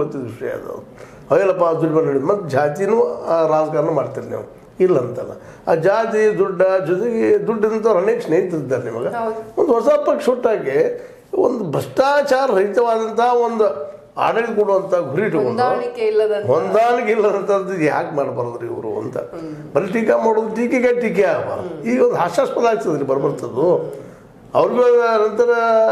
ಗೊತ್ತಿದ್ದ ವಿಷಯ ಅದು. ಅವೆಲ್ಲಪ್ಪ ದುಡ್ಡು ಬಂದು ಮತ್ತು ಜಾತಿನೂ ರಾಜಕಾರಣ ಮಾಡ್ತೀರಿ ನೀವು, ಇಲ್ಲ ಅಂತಲ್ಲ. ಆ ಜಾತಿ ದುಡ್ಡ ಜೊತೆಗೆ ದುಡ್ಡಿನಂಥವ್ರು ಅನೇಕ ಸ್ನೇಹಿತರಿದ್ದಾರೆ ನಿಮಗೆ. ಒಂದು ಹೊಸ ಪಕ್ಷ ಹುಟ್ಟಾಗಿ ಒಂದು ಭ್ರಷ್ಟಾಚಾರ ರಹಿತವಾದಂಥ ಒಂದು ಆಡಳಿತ ಕೊಡುವಂಥ ಗುರಿ ಇಟ್ಕೊಂಡು ಹೊಂದಾಣಿಕೆ ಇಲ್ಲದಂಥದ್ದು ಯಾಕೆ ಮಾಡಬಾರ್ದ್ರಿ ಇವರು ಅಂತ ಬರೀ ಟೀಕಾ ಮಾಡೋದು, ಟೀಕೆಗೆ ಟೀಕೆ ಆಗಬಾರ್ದು. ಈಗ ಒಂದು ಹಾಸ್ಯಾಸ್ಪದ ಆಗ್ತದೆ ರೀ ಬರ್ತದ್ದು. ಅವ್ರಿಗೂ ನಂತರ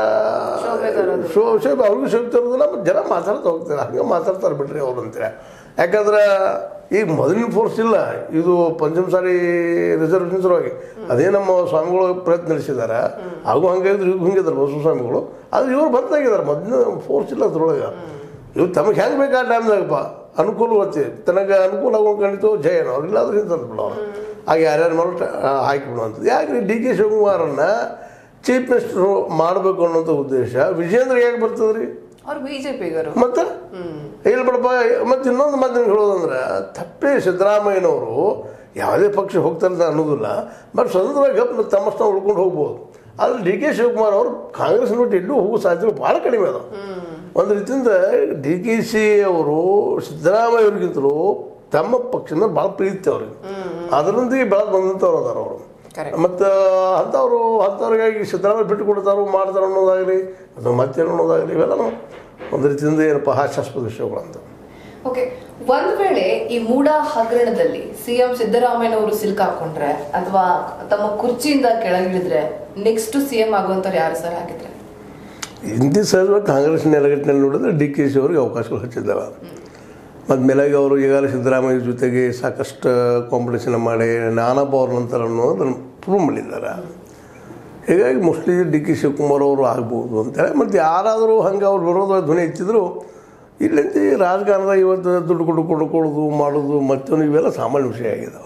ಶೋಭೆ ಅವ್ರಿಗೂ ಶೋಭೆ ತರೋದಿಲ್ಲ, ಮತ್ತು ಜನ ಮಾತಾಡ್ತಾ ಹೋಗ್ತಾರೆ, ಹಂಗೆ ಮಾತಾಡ್ತಾರೆ ಬಿಡ್ರಿ ಅವ್ರು ಅಂತಾರೆ. ಯಾಕಂದ್ರೆ ಈಗ ಮೊದಲಿನ ಫೋರ್ಸ್ ಇಲ್ಲ, ಇದು ಪಂಚಮಸಾಲಿ ರಿಸರ್ವೇಷನ್ ಸಲುವಾಗಿ ಅದೇ ನಮ್ಮ ಸ್ವಾಮಿಗಳು ಪ್ರಯತ್ನ ನಡೆಸಿದ್ದಾರೆ. ಹಾಗೂ ಹಂಗಾಗಿದ್ರು ಈಗ ಹಿಂಗಿದ್ದಾರೆ ಬಸವ ಸ್ವಾಮಿಗಳು. ಆದರೆ ಇವರು ಬಂದಾಗಿದ್ದಾರೆ, ಮೊದಲಿನ ಫೋರ್ಸ್ ಇಲ್ಲ ಅದ್ರೊಳಗೆ. ಇವ್ರು ತಮಗೆ ಹೆಂಗೆ ಬೇಕು ಆ ಟೈಮ್ದಾಗಪ್ಪ ಅನುಕೂಲ ಗೊತ್ತಿ ತನಗೆ ಅನುಕೂಲ ಆಗೋಂಡಿತ್ತು ಜಯನ ಅವ್ರು ಇಲ್ಲಾದ್ರೆ ಹಿಂತಂದು ಬಿಡೋರು. ಹಾಗೆ ಯಾರ್ಯಾರು ಮಾಡೋ ಹಾಕಿಬಿಡುವಂಥದ್ದು. ಯಾಕೆ ಡಿ ಕೆ ಶಿವಕುಮಾರನ್ನು ಚೀಫ್ ಮಿನಿಸ್ಟರ್ ಮಾಡಬೇಕು ಅನ್ನೋಂಥ ಉದ್ದೇಶ ವಿಜೇಂದ್ರ ಯಾಕೆ ಬರ್ತದೆ ರೀ? ಅವ್ರು ಬಿಜೆಪಿಗರು. ಮತ್ತೆ ಇಲ್ಲಿ ಬಿಡಪ್ಪ. ಮತ್ತು ಇನ್ನೊಂದು ಮಾತು ಹೇಳೋದಂದ್ರೆ ತಪ್ಪೇ ಸಿದ್ದರಾಮಯ್ಯನವರು ಯಾವುದೇ ಪಕ್ಷ ಹೋಗ್ತಾರೆ ಅಂತ ಅನ್ನೋದಿಲ್ಲ, ಬಟ್ ಸ್ವತಂತ್ರವಾಗಿ ಗಪ್ ತಮ್ಮಷ್ಟು ಉಳ್ಕೊಂಡು ಹೋಗ್ಬೋದು. ಆದರೆ ಡಿ ಕೆ ಶಿವಕುಮಾರ್ ಅವರು ಕಾಂಗ್ರೆಸ್ ಬಿಟ್ಟು ಎಲ್ಲೂ ಹೋಗೋ ಸಾಧ್ಯತೆ ಭಾಳ ಕಡಿಮೆ ಅದ. ಒಂದು ರೀತಿಯಿಂದ ಡಿ ಕೆ ಶಿ ಅವರು ಸಿದ್ದರಾಮಯ್ಯ ಅವ್ರಿಗಿಂತಲೂ ತಮ್ಮ ಪಕ್ಷದ ಭಾಳ ಪ್ರೀತಿ ಅವ್ರಿಗೆ, ಅದರೊಂದಿಗೆ ಬೆಳೆದು ಬಂದಂಥವ್ರು ಅದಾರ ಅವರು. ಮತ್ತು ಅಂಥವ್ರಿಗಾಗಿ ಸಿದ್ದರಾಮಯ್ಯ ಬಿಟ್ಟು ಕೊಡ್ತಾರೋ ಮಾಡ್ತಾರೋ ಅನ್ನೋದಾಗಲಿ ಅಥವಾ ಮತ್ತೇನು ಅನ್ನೋದಾಗಲಿ ಇವೆಲ್ಲ ಒಂದು ರೀತಿಯಿಂದ ಏನಪ್ಪ ಹಾಸ್ಯಾಸ್ಪದ ವಿಷಯಗಳು ಅಂತ. ಓಕೆ, ಒಂದ್ ವೇಳೆ ಈ ಮೂಡ ಹಗರಣದಲ್ಲಿ ಸಿಎಂ ಸಿದ್ದರಾಮಯ್ಯನವರು ಸಿಲ್ಕಾಕೊಂಡ್ರೆ ಅಥವಾ ತಮ್ಮ ಕುರ್ಚಿಯಿಂದ ಕೆಳಗಿಳಿದ್ರೆ ನೆಕ್ಸ್ಟ್ ಸಿಎಂ ಆಗುವಂಥವ್ರು ಯಾರು ಸರ್ ಆಗಿದ್ರೆ? ಹಿಂದಿ ಸಹಜವಾಗಿ ಕಾಂಗ್ರೆಸ್ ನೆಲಗಟ್ಟಿನಲ್ಲಿ ನೋಡಿದ್ರೆ ಡಿ ಕೆ ಶಿ ಅವ್ರಿಗೆ ಅವಕಾಶಗಳು ಹೆಚ್ಚಿದ್ದಾವೆ. ಮತ್ತು ಮೇಲಾಗಿ ಅವರು ಈಗಾಗಲೇ ಸಿದ್ದರಾಮಯ್ಯ ಜೊತೆಗೆ ಸಾಕಷ್ಟು ಕಾಂಪಿಟೇಷನ್ ಮಾಡಿ ನಾನಪ್ಪ ಅವ್ರ ನಂತರ ಅನ್ನೋದನ್ನು ಪ್ರೂವ್ ಮಾಡಿದ್ದಾರೆ. ಹೀಗಾಗಿ ಮೋಸ್ಟ್ಲಿ ಡಿ ಕೆ ಶಿವಕುಮಾರ್ ಅವರು ಆಗ್ಬೋದು ಅಂತೇಳಿ. ಮತ್ತು ಯಾರಾದರೂ ಹಂಗೆ ಅವ್ರು ಬರೋದು ಧ್ವನಿ ಎತ್ತಿದ್ರು ಇಲ್ಲಂತ ರಾಜಕಾರಣದಾಗ ಇವತ್ತು ದುಡ್ಡು ಕೊಡ್ಕೊಳ್ಳೋದು ಮಾಡೋದು ಮತ್ತೊಂದು ಇವೆಲ್ಲ ಸಾಮಾನ್ಯ ವಿಷಯ ಆಗಿದ್ದಾವೆ.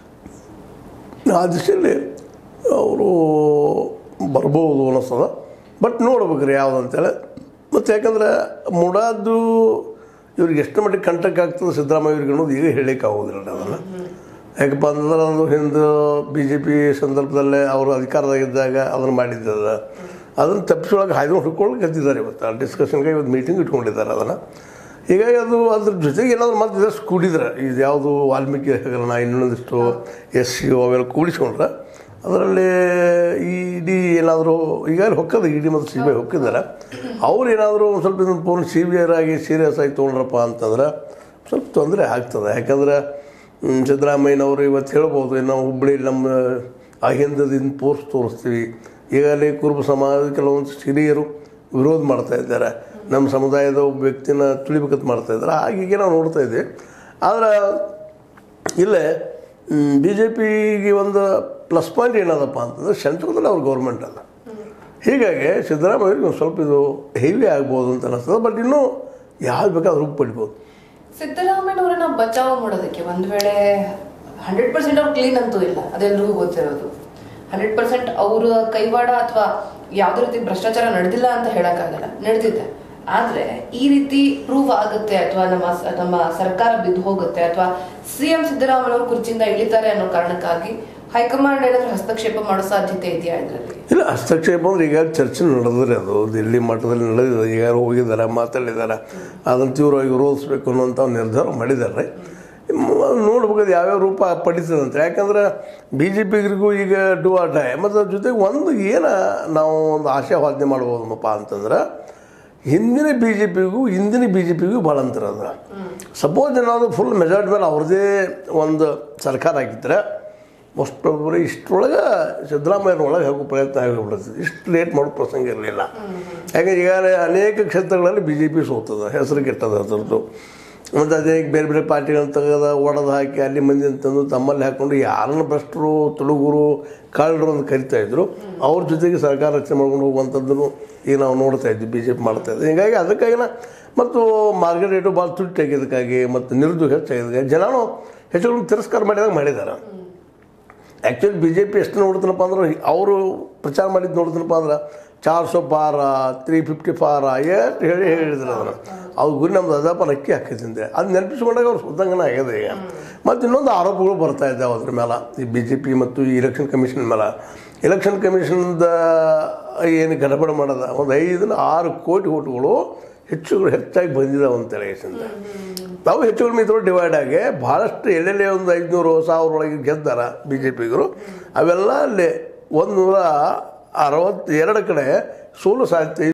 ಆ ದಿಶೆಯಲ್ಲಿ ಅವರು ಬರ್ಬೋದು ಅನ್ನಿಸ್ತದ, ಬಟ್ ನೋಡ್ಬೇಕ್ರಿ ಯಾವುದು ಅಂತೇಳಿ. ಮತ್ತು ಯಾಕಂದ್ರೆ ಮೂಡಾದ್ದು ಇವ್ರಿಗೆ ಎಷ್ಟು ಮಟ್ಟಿಗೆ ಕಂಟಕ್ಕೆ ಆಗ್ತದೆ ಸಿದ್ದರಾಮಯ್ಯ ಇವ್ರಿಗೆ ಅನ್ನೋದು ಈಗ ಹೇಳಲಿಕ್ಕೆ ಆಗೋದಿಲ್ಲ ಅದನ್ನು. ಯಾಕಪ್ಪ ಅಂತಂದ್ರೆ ಅದು ಹಿಂದೆ ಬಿ ಜೆ ಪಿ ಸಂದರ್ಭದಲ್ಲೇ ಅವರು ಅಧಿಕಾರದಾಗಿದ್ದಾಗ ಅದನ್ನು ಮಾಡಿದ್ದದ, ಅದನ್ನು ತಪ್ಪಿಸೊಳಗೆ ಹಾಯ್ದು ಹುಡ್ಕೊಳ್ಳೋಕೆ ಕತ್ತಿದ್ದಾರೆ. ಇವತ್ತು ಆ ಡಿಸ್ಕಷನ್ಗೆ ಇವತ್ತು ಮೀಟಿಂಗ್ ಇಟ್ಕೊಂಡಿದ್ದಾರೆ ಅದನ್ನು. ಹೀಗಾಗಿ ಅದು ಅದ್ರ ಜೊತೆಗೆ ಏನಾದರೂ ಮತ್ತೆ ಇದಷ್ಟು ಕೂಡಿದ್ರೆ ಇದು ಯಾವುದು ವಾಲ್ಮೀಕಿ ಹಗರಣ ಇನ್ನೊಂದಿಷ್ಟು SC ಅವೆಲ್ಲ ಕೂಡಿಸ್ಕೊಂಡ್ರೆ ಅದರಲ್ಲಿ ಇಡಿ ಏನಾದರೂ ಈಗಾಗಲೇ ಹೊಕ್ಕದ ಇಡಿ ಮತ್ತು CBI ಹೊಕ್ಕಿದ್ದಾರೆ. ಅವ್ರು ಏನಾದರೂ ಒಂದು ಸ್ವಲ್ಪ ಇದನ್ನು ಪೂರ್ಣ ಸಿವಿಯರ್ ಆಗಿ ಸೀರಿಯಸ್ ಆಗಿ ತೊಗೊಂಡ್ರಪ್ಪ ಅಂತಂದ್ರೆ ಸ್ವಲ್ಪ ತೊಂದರೆ ಆಗ್ತದೆ. ಯಾಕಂದ್ರೆ ಸಿದ್ದರಾಮಯ್ಯನವರು ಇವತ್ತು ಹೇಳ್ಬೋದು, ನಾವು ಹುಬ್ಬಳ್ಳಿ ನಮ್ಮ ಅಹಿಂದದಿಂದ ತೋರಿಸ್ತೀವಿ. ಈಗಾಗಲೇ ಕುರುಬ ಸಮಾಜ ಕೆಲವೊಂದು ಹಿರಿಯರು ವಿರೋಧ ಮಾಡ್ತಾ ಇದ್ದಾರೆ, ನಮ್ಮ ಸಮುದಾಯದ ಒಬ್ಬ ವ್ಯಕ್ತಿನ ತುಳಿಬೇಕಂತ ಮಾಡ್ತಾಯಿದ್ದಾರೆ. ಹಾಗೆ ನಾವು ನೋಡ್ತಾ ಇದ್ದೀವಿ. ಆದರೆ ಇಲ್ಲೇ BJPಗೆ ಒಂದು ಪ್ಲಸ್ ಪಾಯಿಂಟ್ ಏನದಪ್ಪ ಅಂತಂದರೆ ಸೆಂಟ್ರದಲ್ಲಿ ಅವ್ರ ಗೌರ್ಮೆಂಟ್ ಅಲ್ಲ. ಹೀಗಾಗಿ ಸಿದ್ದರಾಮಯ್ಯವ್ರಿಗೆ ಒಂದು ಸ್ವಲ್ಪ ಇದು ಹೆವಿ ಆಗ್ಬೋದು ಅಂತ ಅನ್ನಿಸ್ತದೆ. ಬಟ್ ಇನ್ನೂ ಯಾವ್ದು ಬೇಕಾದ್ರೂ ರೂಪ ಪಡಿಬೋದು. ಸಿದ್ದರಾಮಯ್ಯನವರನ್ನ ಬಚಾವ್ ಮಾಡೋದಕ್ಕೆ ಒಂದು ವೇಳೆ 100% ಅವ್ರು ಕ್ಲೀನ್ ಅಂತೂ ಇಲ್ಲ, ಅದೆಲ್ಲರಿಗೂ ಗೊತ್ತಿರೋದು. 100% ಅವ್ರ ಕೈವಾಡ ಅಥವಾ ಯಾವುದೇ ರೀತಿ ಭ್ರಷ್ಟಾಚಾರ ನಡೆದಿಲ್ಲ ಅಂತ ಹೇಳಕ್ಕಾಗಲ್ಲ, ನಡೆದಿದೆ. ಆದ್ರೆ ಈ ರೀತಿ ಪ್ರೂವ್ ಆಗುತ್ತೆ ಅಥವಾ ನಮ್ಮ ಸರ್ಕಾರ ಬಿದ್ದು ಹೋಗುತ್ತೆ ಅಥವಾ ಸಿಎಂ ಸಿದ್ದರಾಮಯ್ಯ ಕುರ್ಚಿಯಿಂದ ಇಳಿತಾರೆ ಅನ್ನೋ ಕಾರಣಕ್ಕಾಗಿ ಹೈಕಮಾಂಡ್ ಏನಾದರೂ ಹಸ್ತಕ್ಷೇಪ ಮಾಡೋ ಸಾಧ್ಯತೆ ಇದೆಯಾ ಇದರಲ್ಲಿ? ಇಲ್ಲ, ಹಸ್ತಕ್ಷೇಪ ಅಂದ್ರೆ ಈಗ ಚರ್ಚೆ ನಡೆದ್ರೆ ಅದು ದಿಲ್ಲಿ ಮಟ್ಟದಲ್ಲಿ ನಡೆದಿದೆ. ಈಗ ಹೋಗಿದ್ದಾರೆ, ಮಾತಾಡಿದ್ದಾರೆ, ಅದನ್ನು ತೀವ್ರವಾಗಿ ವಿರೋಧಿಸಬೇಕು ಅನ್ನೋಂಥ ನಿರ್ಧಾರ ಮಾಡಿದ್ದಾರೆ. ನೋಡ್ಬೇಕಾದ್ರೆ ಯಾವ್ಯಾವ ರೂಪ ಪಡಿತದಂತೆ. ಯಾಕಂದ್ರೆ BJPಗರಿಗೂ ಈಗ ಡೂ ಆರ್ ಡೈ. ಮತ್ತು ಅದ್ರ ಜೊತೆಗೆ ಒಂದು ನಾವು ಒಂದು ಆಶಾವಾದನೆ ಮಾಡ್ಬೋದಪ್ಪ ಅಂತಂದ್ರೆ ಹಿಂದಿನ BJPಗೂ ಭಾಳ ಅಂತರ ಅದ. ಸಪೋಸ್ ಏನಾದರೂ ಫುಲ್ ಮೆಜಾರಿಟಿ ಮೇಲೆ ಅವ್ರದ್ದೇ ಒಂದು ಸರ್ಕಾರ ಆಗಿದ್ದರೆ ಮೋಸ್ಟ್ ಪ್ರಾಬಬ್ಲಿ ಇಷ್ಟರೊಳಗೆ ಸಿದ್ದರಾಮಯ್ಯನೊಳಗೆ ಹೋಗೋ ಪ್ರಯತ್ನ ಆಗಿಬಿಡ್ತದೆ. ಇಷ್ಟು ಲೇಟ್ ಮಾಡೋ ಪ್ರಸಂಗ ಇರಲಿಲ್ಲ. ಯಾಕಂದ್ರೆ ಈಗಾಗಲೇ ಅನೇಕ ಕ್ಷೇತ್ರಗಳಲ್ಲಿ BJP ಸೋತದ, ಹೆಸರು ಕೆಟ್ಟದ ಅದರದ್ದು. ಮತ್ತು ಅದೇ ಬೇರೆ ಬೇರೆ ಪಾರ್ಟಿಗಳನ್ನ ತೆಗೆದ ಒಡೆದು ಹಾಕಿ ಅಲ್ಲಿ ಮಂದಿ ಅಂತಂದು ತಮ್ಮಲ್ಲಿ ಹಾಕ್ಕೊಂಡು ಯಾರನ್ನು ಭ್ರಷ್ಟರು ತುಳುಗರು ಕಾಳರು ಅಂತ ಕರಿತಾಯಿದ್ರು. ಅವ್ರ ಜೊತೆಗೆ ಸರ್ಕಾರ ರಚನೆ ಮಾಡ್ಕೊಂಡು ಹೋಗುವಂಥದ್ದನ್ನು ಈಗ ನಾವು ನೋಡ್ತಾ ಇದ್ವಿ BJP ಮಾಡ್ತಾಯಿದ್ವಿ. ಹೀಗಾಗಿ ಅದಕ್ಕಾಗಿನ ಮತ್ತು ಮಾರ್ಕೆಟ್ ರೇಟು ಭಾಳ ತುಟ್ಟಾಗಿದ್ದಕ್ಕಾಗಿ ಮತ್ತು ನಿರುದ್ಯೋಗ ಹೆಚ್ಚಾಗಿದ್ದಕ್ಕಾಗಿ ಜನನು ಹೆಚ್ಚು ತಿರಸ್ಕಾರ ಮಾಡಿದ್ದಾರೆ. ಆ್ಯಕ್ಚುಲಿ BJP ಎಷ್ಟು ನೋಡ್ತಾನಪ್ಪ ಅಂದ್ರೆ ಅವರು ಪ್ರಚಾರ ಮಾಡಿದ್ದು ನೋಡ್ತಾನಪ್ಪ ಅಂದ್ರೆ 400 ಪಾರ 350 ಪಾರ ಎಷ್ಟು ಹೇಳಿದ್ರು ಅದನ್ನು. ಅವ್ರ ಗುರಿ ನಮ್ದು ಅದಪ್ಪ ಅಕ್ಕಿ ಹಾಕಿದ್ದೆ ಅದು ನೆನಪಿಸ್ಕೊಂಡಾಗ ಅವ್ರು ಸುದ್ದಂಗನ ಆಗಿದೆ ಈಗ. ಮತ್ತು ಇನ್ನೊಂದು ಆರೋಪಗಳು ಬರ್ತಾ ಇದ್ದಾವೆ ಅದ್ರ ಮೇಲೆ, ಈ BJP ಮತ್ತು ಈ ಎಲೆಕ್ಷನ್ ಕಮಿಷನ್ ಮೇಲೆ. ಎಲೆಕ್ಷನ್ ಕಮಿಷನ್ದ ಏನು ಗಡಬಡ ಮಾಡೋದ ಒಂದು 5-6 ಕೋಟಿ ಓಟುಗಳು ಹೆಚ್ಚಾಗಿ ಬಂದಿದ್ದಾವೆ ಅಂತ ಹೇಳಿ ನಾವು ಹೆಚ್ಚು ಕಡಿಮೆ ಇದ್ರು ಡಿವೈಡ್ ಆಗಿ ಭಾಳಷ್ಟು ಎಲ್ಲೆಲ್ಲೇ ಒಂದು 500,000 ಒಳಗೆ ಗೆದ್ದಾರ ಬಿ ಜೆ ಪಿಗರು. ಅವೆಲ್ಲ ಅಲ್ಲಿ 162 ಕಡೆ ಸೋಲು ಸಾಧ್ಯತೆ